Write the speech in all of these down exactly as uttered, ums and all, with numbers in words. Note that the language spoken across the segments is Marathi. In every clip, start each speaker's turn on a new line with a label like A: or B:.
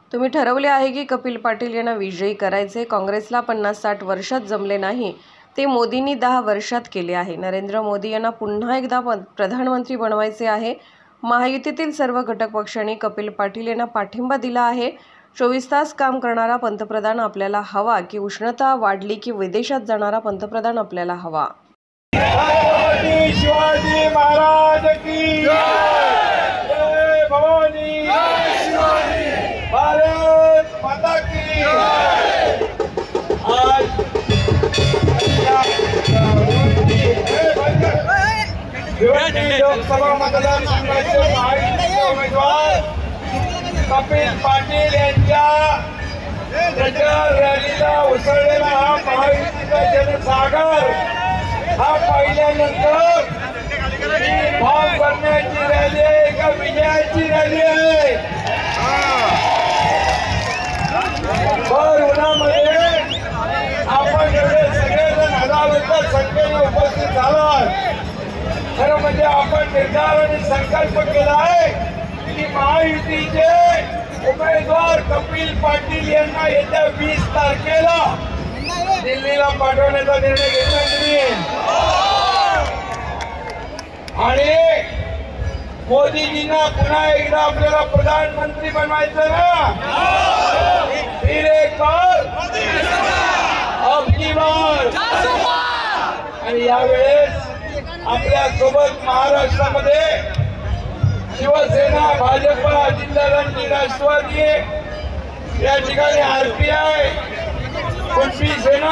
A: तुम्ही ठरवले आहे की कपिल पाटील यांना विजयी करायचे। काँग्रेसला पन्नास साठ वर्षात जमले नाही, ते मोदींनी दहा वर्षात केले आहे। नरेंद्र मोदी यांना पुन्हा एकदा प्रधानमंत्री बनवायचे आहे। महायुतीतील सर्व घटक पक्षांनी कपिल पाटील यांना पाठिंबा दिला आहे। चोवीस तास काम करणारा पंतप्रधान आपल्याला हवा की उष्णता वाढली की विदेशात जाणारा पंतप्रधान आपल्याला हवा?
B: शिवाजी महाराज की जय, भवानी शिवाजी, भारत माता की। आज लोकसभा मतदारसंघाचे महायुतीचे उमेदवार कपिल पाटील यांच्या प्रचार रॅलीला उसळलेला हा महायुतीचा जनसागर हा पाहिल्यानंतर ही भाग करण्याची रॅली आहे का विजयाची रॅली आहे? भर उन्हामध्ये आपण एवढे सगळेजण हजारोच्या संख्येने उपस्थित झालात। खरं म्हणजे आपण निर्धार आणि संकल्प केला आहे की महायुतीचे उमेदवार कपिल पाटील यांना येत्या वीस तारखेला दिल्लीला पाठवण्याचा निर्णय घेतला तुम्ही आणि मोदीजींना पुन्हा एकदा आपल्याला प्रधानमंत्री बनवायचं ना। फिर एक बार अब की बार। आणि यावेळेस आपल्या सोबत महाराष्ट्रामध्ये शिवसेना, भाजपा, जिल्हारांची राष्ट्रवादी, या ठिकाणी आरपीआय, कुणबी सेना,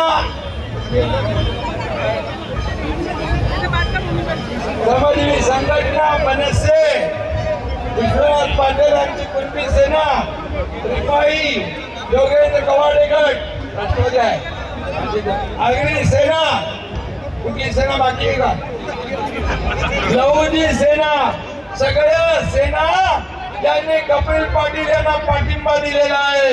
B: समाजवादी संघटना, मनसे, विश्वनाथ पाटील यांची कुणबी सेना, रिपाई, योगेंद्र कवाडे गट राष्ट्रवादी आहे, आगरी सेना, कुणबी सेना बाकी आहे का, लहुजी सेना, सगळ्या सेना यांनी कपिल पाटील यांना पाठिंबा दिलेला आहे।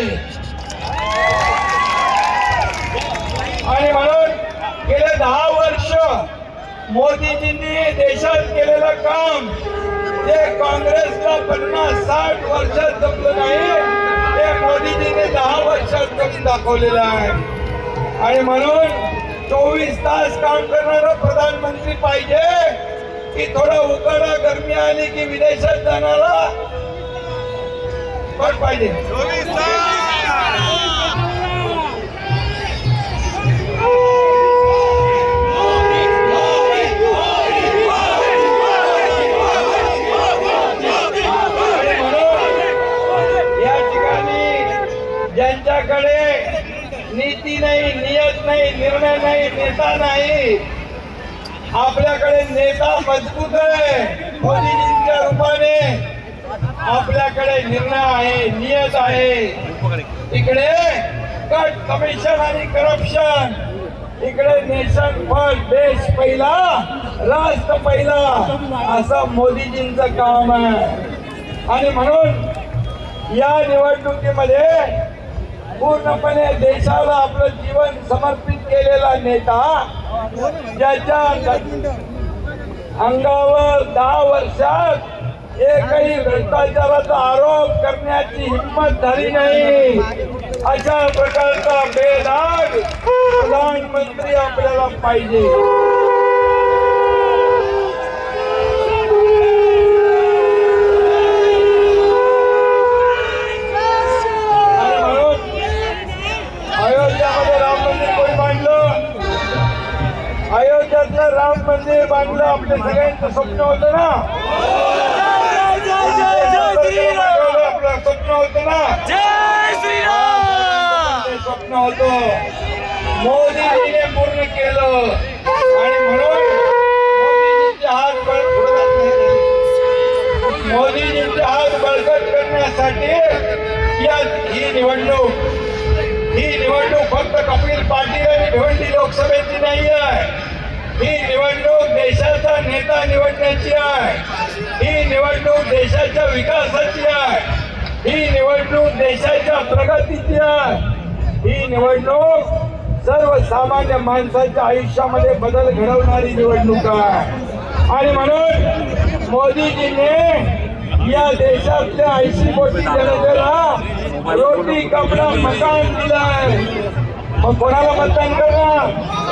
B: आणि म्हणून गेले दहा वर्ष मोदीजींनी देशात केलेलं काम जे काँग्रेसला पन्नास साठ वर्षात जमलं नाही, ते मोदीजींनी दहा वर्षात करून दाखवलेलं आहे। आणि म्हणून चोवीस तास काम करणारा प्रधानमंत्री पाहिजे की थोडा उकाडा गरमी आली की विदेशात जाणारा कोण पाहिजे? या ठिकाणी ज्यांच्याकडे नीती नाही, नियत नाही, निर्णय नाही, नेता नाही, आपल्याकडे नेता मजबूत आहे मोदीजींच्या रूपाने, आपल्याकडे निर्णय आहे, नियत आहे। इकडे कट, कमिशन आणि करप्शन, इकडे नेशन फर्स्ट, देश पहिला, राष्ट्र पहिला, असं मोदीजींचं काम आहे। आणि म्हणून या निवडणुकीमध्ये पूर्णपणे देशाला आपलं जीवन समर्पित केलेला नेता, ज्याच्या अंगावर दहा वर्षात एकही भ्रष्टाचाराचा आरोप करण्याची हिंमत झाली नाही, अशा प्रकारचा बेदाग प्रधानमंत्री आपल्याला पाहिजे। आणि म्हणून अयोध्यामध्ये राम मंदिर कोणी बांधलं? अयोध्यातलं राम मंदिर बांधलं आपल्या सगळ्यांचं स्वप्न होतं ना, आपलं स्वप्न होतं ना, जय श्रीराम स्वप्न होतं, मोदीजीने पूर्ण केलं। आणि म्हणून मोदीजींचे हात मोदीजींचे हात बळकट करण्यासाठी या ही निवडणूक ही निवडणूक फक्त कपिल पाटील आणि भिवंडी लोकसभेची नाही आहे, ही निवडणूक देशाचा नेता निवडण्याची आहे, ही निवडणूक देशाच्या विकासाची आहे, ही निवडणूक देशाच्या प्रगतीची आहे, ही निवडणूक सर्वसामान्य माणसाच्या आयुष्यामध्ये बदल घडवणारी निवडणूक आहे। आणि म्हणून मोदीजींनी या देशातल्या ऐंशी कोटी जनतेला रोटी कपडा मकान दिलाय, मग कोणाला मतदान करणार?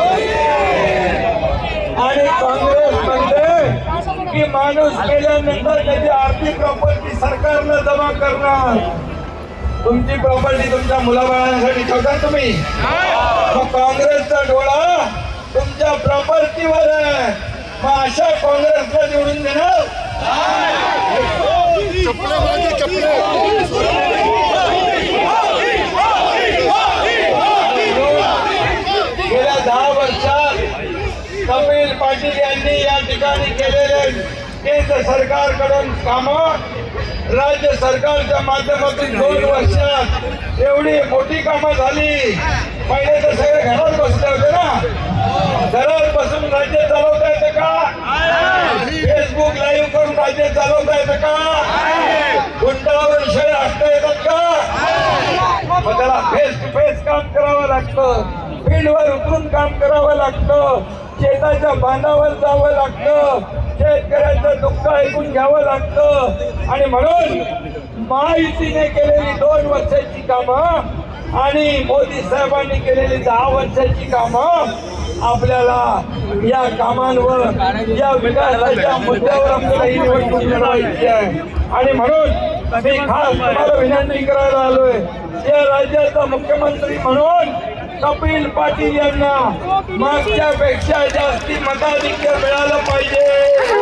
B: आणि काँग्रेस म्हणते की माणूस केल्यानंतर त्याची आर्थिक प्रॉपर्टी सरकारला जमा करणार. तुमची प्रॉपर्टी तुमच्या मुलाबाळांसाठी ठेवता तुम्ही, मग काँग्रेसचा डोळा तुमच्या प्रॉपर्टीवर आहे. मग अशा काँग्रेसला निवडून देणार? गेल्या दहा वर्षात कपिल पाटील यांनी या ठिकाणी केलेले केंद्र सरकारकडून कामं राज्य सरकारच्या माध्यमातून दोन वर्षात एवढी मोठी कामं झाली. पहिले तर सगळे घरात बसले होते ना, घरात बसून राज्य चालवता येतं का? फेसबुक लाईव्ह करून राज्य चालवता येतं का? गुंडावर विषय हाकता येतात का? मग त्याला फेस टू फेस काम करावं लागतं, फील्डवर उतरून काम करावं लागतं, शेताच्या बांधावर जावं लागतं, शेतकऱ्यांचं दुःख ऐकून घ्यावं लागतं. आणि म्हणून महायुतीने केलेली दोन वर्षाची कामं आणि मोदी साहेबांनी केलेली दहा वर्षाची कामं आपल्याला या कामांवर, या विकासाच्या मुद्द्यावर आपल्याला ही निवडणूक लढवायची आहे. आणि म्हणून मी खास तुम्हाला विनंती करायला आलोय, या राज्याचा मुख्यमंत्री म्हणून कपिल पाटील यांना मागच्या पेक्षा जास्ती मताधिक्य मिळालं पाहिजे.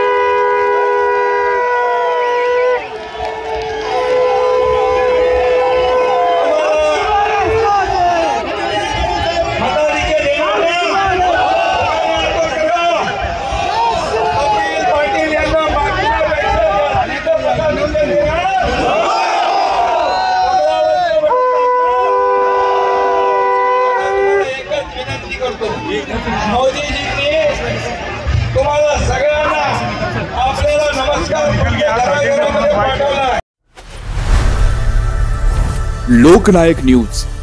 B: मोदीजींनी तुम्हाला सगळ्यांना आपल्याला नमस्कार पाठवला.
C: लोकनायक न्यूज